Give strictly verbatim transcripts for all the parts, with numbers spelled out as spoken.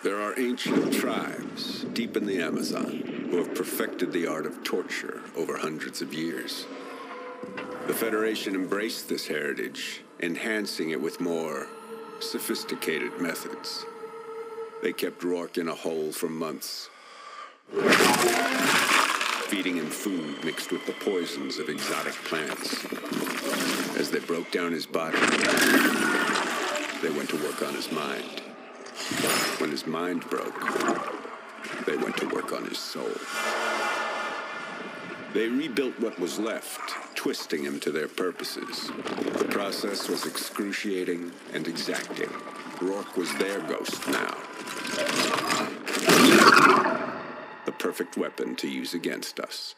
There are ancient tribes deep in the Amazon who have perfected the art of torture over hundreds of years. The Federation embraced this heritage, enhancing it with more sophisticated methods. They kept Rourke in a hole for months, feeding him food mixed with the poisons of exotic plants. As they broke down his body, they went to work on his mind. When his mind broke, they went to work on his soul. They rebuilt what was left, twisting him to their purposes. The process was excruciating and exacting. Rourke was their ghost now. The perfect weapon to use against us.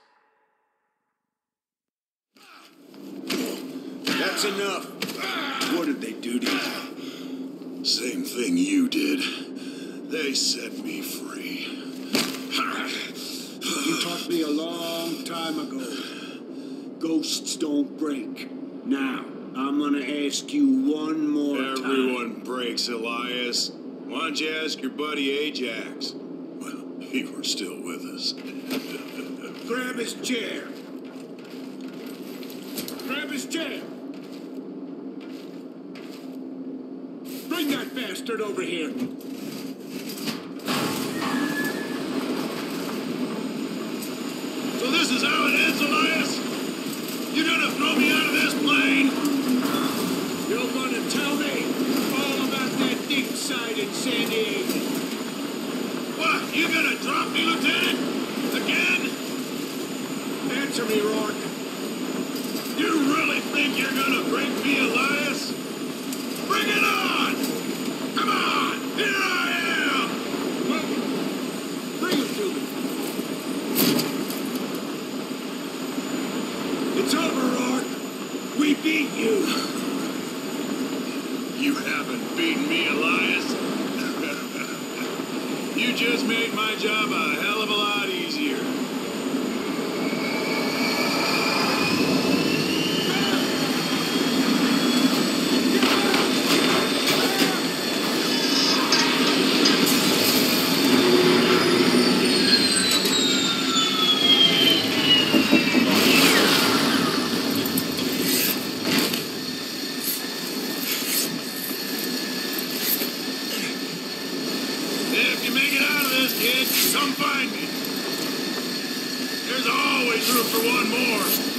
That's enough. What did they do to you? Same thing you did. They set me free. You taught me a long time ago. Ghosts don't break. Now, I'm gonna ask you one more time. Everyone breaks, Elias. Why don't you ask your buddy Ajax? Well, he were still with us. Grab his chair. Grab his chair. Bring that bastard over here. So this is how it ends, Elias? You're gonna throw me out of this plane? You're gonna tell me all about that dig site in San Diego. What? You gonna drop me, Lieutenant? Again? Answer me, Rourke. You really think you're gonna break me, Elias? Bring it on! Come on! Here I am! Well, bring him to me. It's over, Rourke. We beat you. You haven't beaten me, Elias. You just made my job a hell of a lot easier. Come find me. There's always room for one more.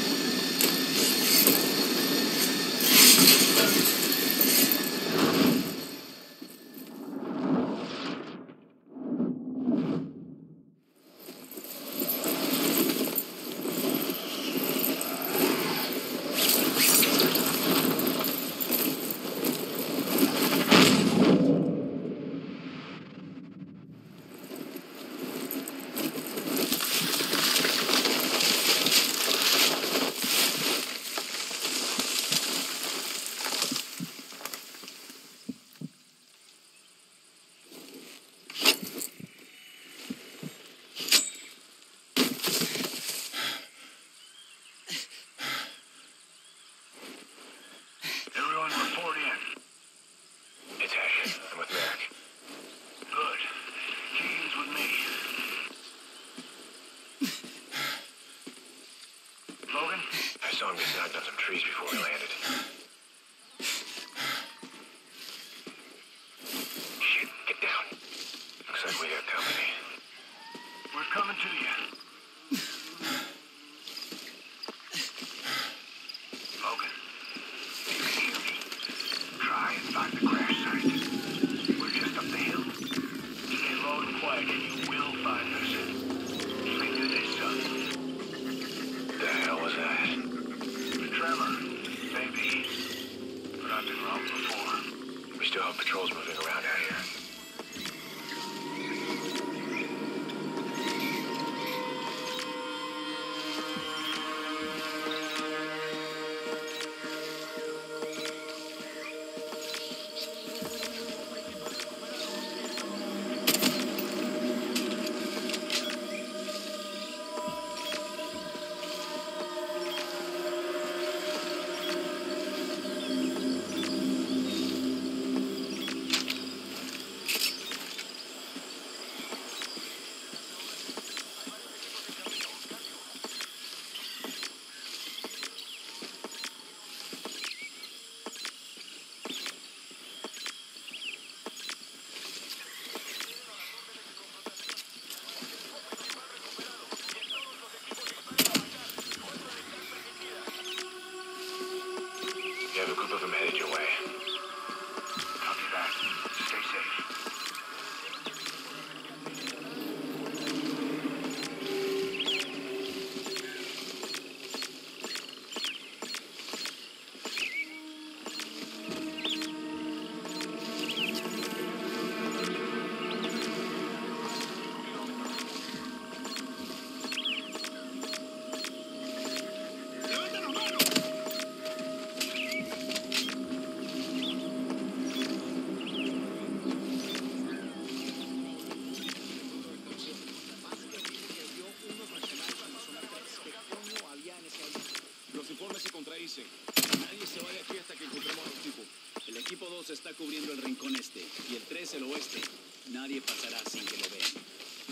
está cubriendo el rincón este y el tres el oeste. Nadie pasará sin que lo vean.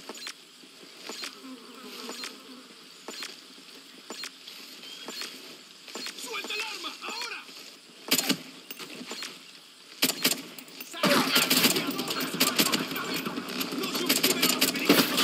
¡Suelta el arma! ¡Ahora! ¡No subestimen a los americanos!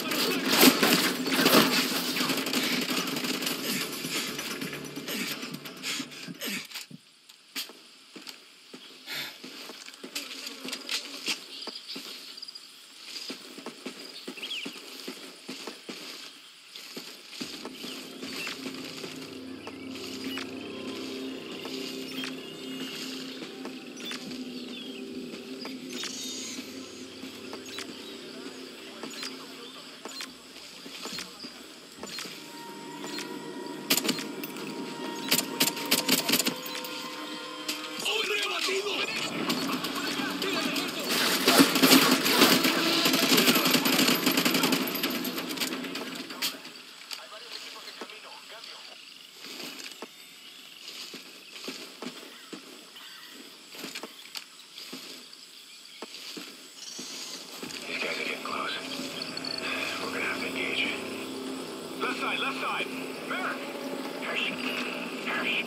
Left side, left side! Merrick! Hush! Hush!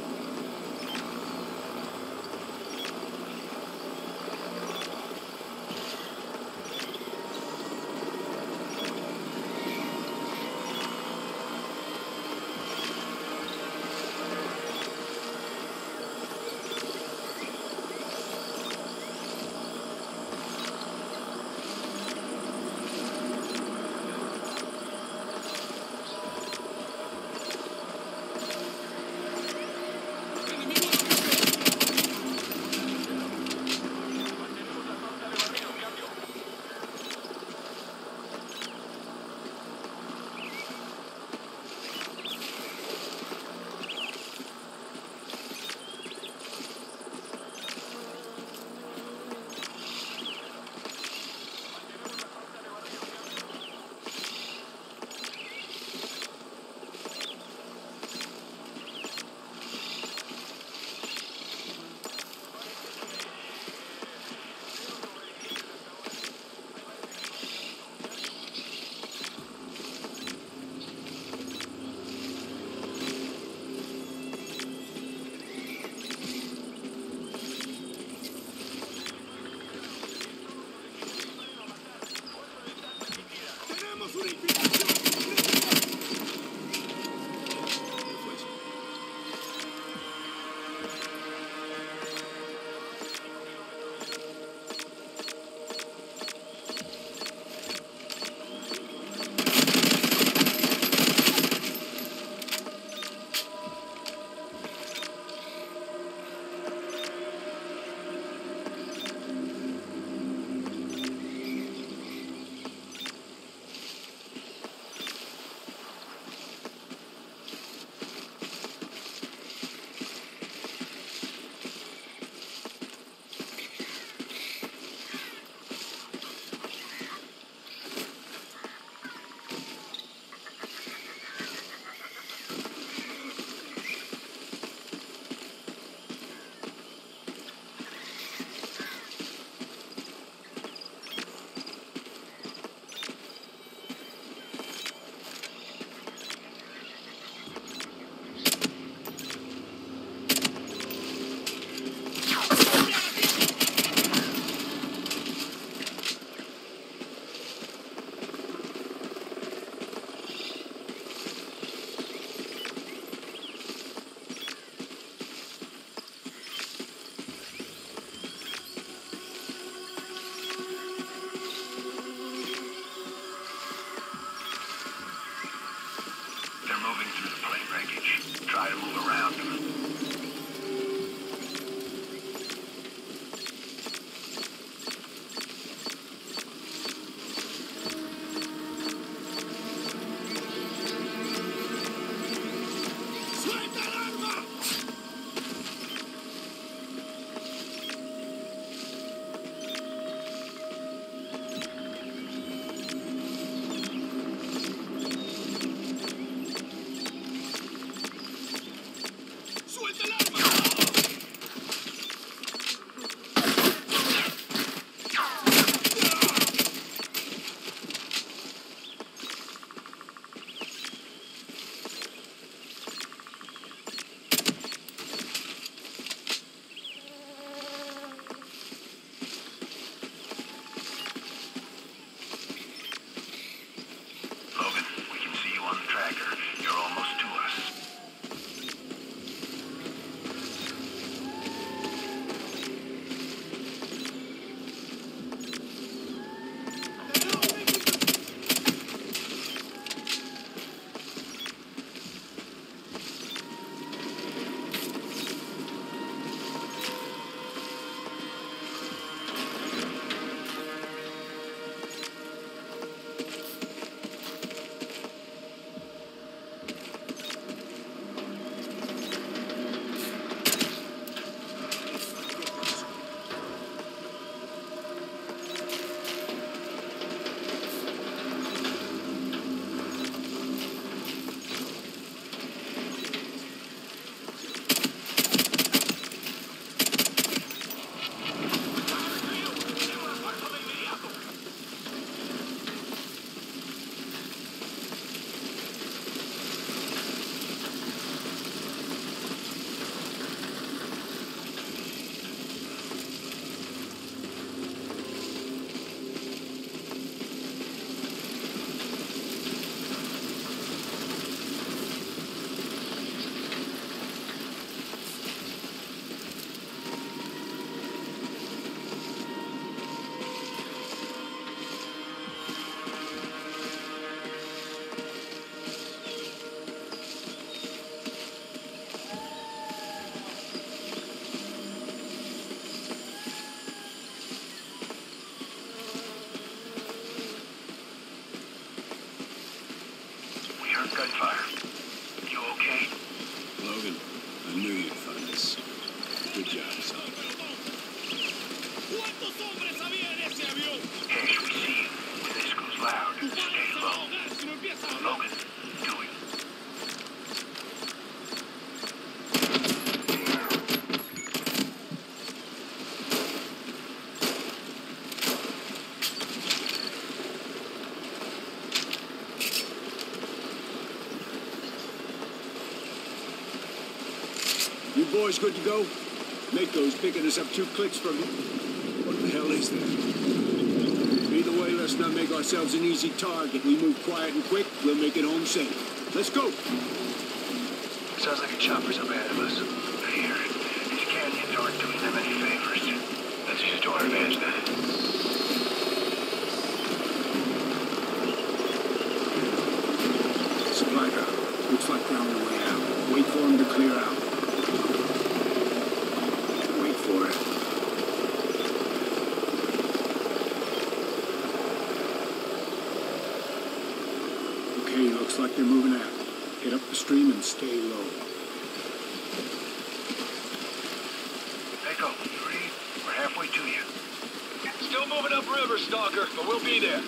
Gunfire. You okay? Logan, I knew you'd find us. Good job, son. Cash received. When this goes loud, stay low. Logan, do it. You boys good to go? Mako's picking us up two clicks from... What the hell is that? Either way, let's not make ourselves an easy target. We move quiet and quick, we'll make it home safe. Let's go! Sounds like a chopper's up ahead of us. Here, these canyons aren't doing them any favors. Let's use it to our advantage then. Supply drop. Looks like they're on their way out. Wait for them to clear out. Wait for it. Okay, looks like they're moving out. Get up the stream and stay low. Mako, you ready? We're halfway to you. Still moving upriver, Stalker, but we'll be there.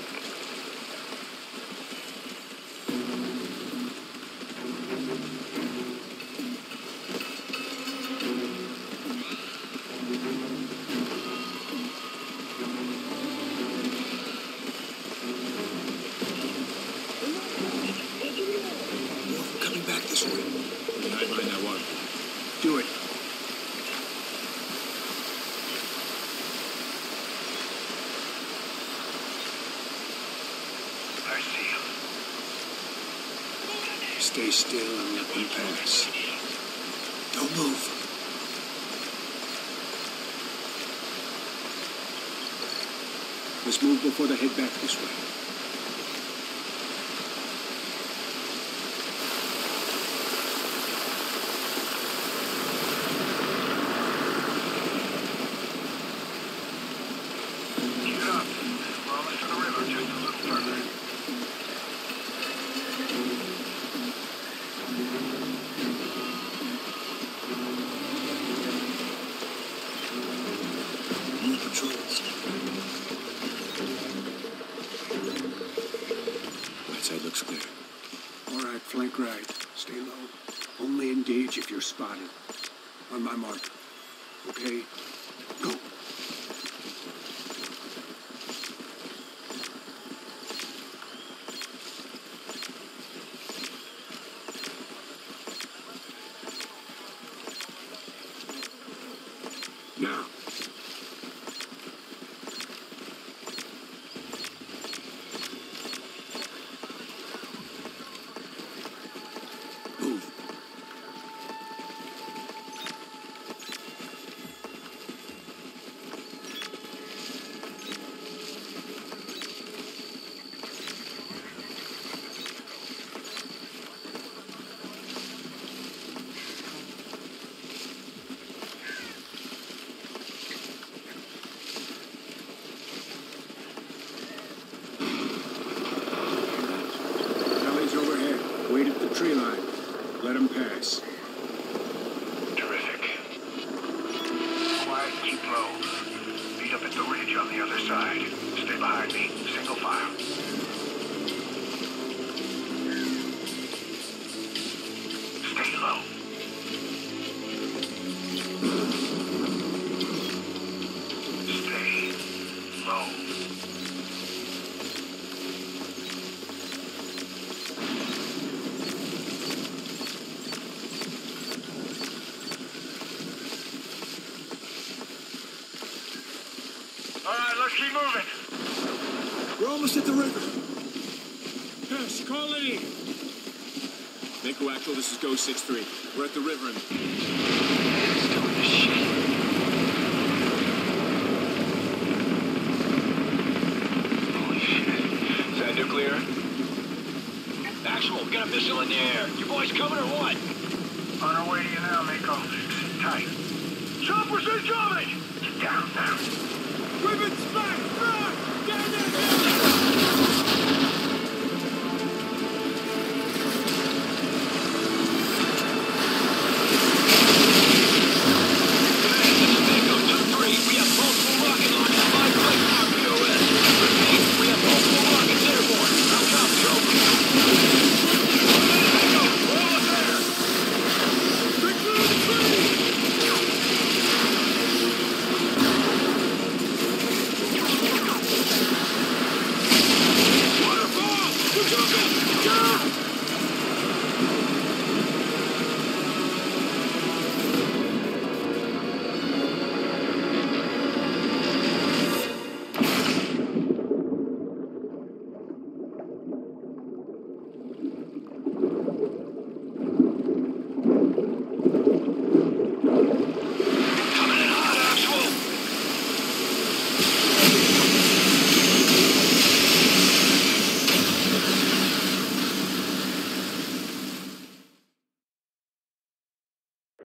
Coming back this way. We can hide behind that water. Do it. I see him. Stay still and let them pass. Don't move. Let's move before they head back this way. Keep up. We're almost to the river, just a little further. More patrols. Right side looks clear. All right, flank right. Stay low. Only engage if you're spotted. On my mark. Okay? Go. Now. Move. Alley's overhead. Wait at the tree line. Let them pass. Terrific. Quiet, keep low. Meet up at the ridge on the other side. Stay behind me. Single file. Stay low. Stay low. All right, let's keep moving. We're almost at the river. Yes, call it in. Mako Actual, this is Go six three. We're at the river and... It's doing this shit. Holy shit. Is that nuclear? Actual, got a missile in the air. You boys coming or what? On our way to you now, Mako. Sit tight. Choppers incoming! Get down now. Ribbon's back!